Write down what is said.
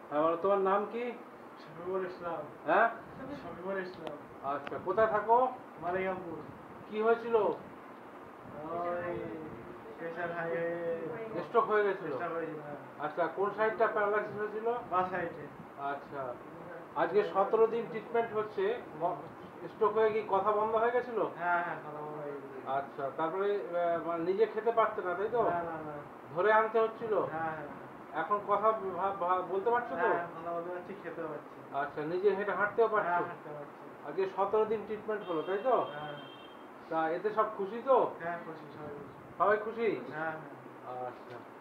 হ্যাঁ বলো, তোমার নাম কি? শফিকুল ইসলাম। হ্যাঁ, শফিকুল ইসলাম। আচ্ছা, কোথায় থাকো? মালিকাপুর। কি হয়েছিল? ওই স্পেশাল হাইওয়ে স্ট্রোক হয়ে গেছিল? চেষ্টা করেছিল। আচ্ছা, কোন সাইডটা প্যারালাইসিস হয়েছিল? বাস সাইডে। আচ্ছা, আজকে 17 দিন ট্রিটমেন্ট হচ্ছে। স্ট্রোক হয়ে কি কথা বন্ধ হয়ে গেছিল? হ্যাঁ হ্যাঁ, কথা বলা হয়ে গেছে। আচ্ছা, তারপরে মানে নিজে খেতে পারতে না, তাই তো? না না না। ধরে আনতে হচ্ছিল? হ্যাঁ হ্যাঁ। এখন কথা বলতে পারছো তো? হ্যাঁ, কথা বলতে পারছি, খেতেও পারছি। আচ্ছা, নিজে হেঁটে হাঁটতেও হ্যাঁ, পারছো? হাঁটতে পারছি। আজকে 17 দিন ট্রিটমেন্ট হলো, তাই তো? হ্যাঁ তা এতে সব খুশি তো? হ্যাঁ, খুশি, সবাই খুশি। সবাই খুশি? হ্যাঁ হ্যাঁ। আচ্ছা।